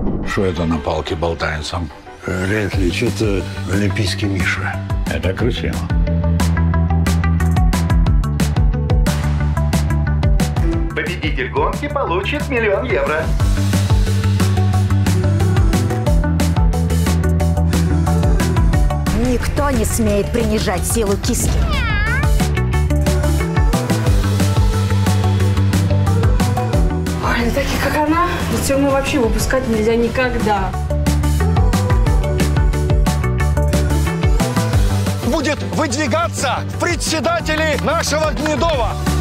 Что это на палке болтается? Вряд ли, что-то олимпийский Миша. Это красиво. Победитель гонки получит 1 000 000 евро. Никто не смеет принижать силу киски. Ой, такие как она, лицо вообще выпускать нельзя никогда. Будет выдвигаться в председатели нашего Гнедова.